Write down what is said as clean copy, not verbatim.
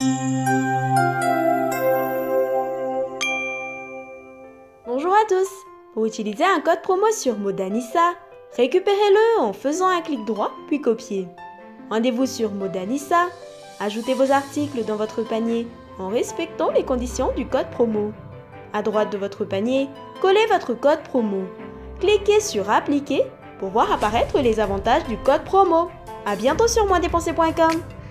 Bonjour à tous! Pour utiliser un code promo sur Modanissa, récupérez-le en faisant un clic droit puis copier. Rendez-vous sur Modanissa, ajoutez vos articles dans votre panier en respectant les conditions du code promo. À droite de votre panier, collez votre code promo. Cliquez sur Appliquer pour voir apparaître les avantages du code promo. À bientôt sur moindépenser.com.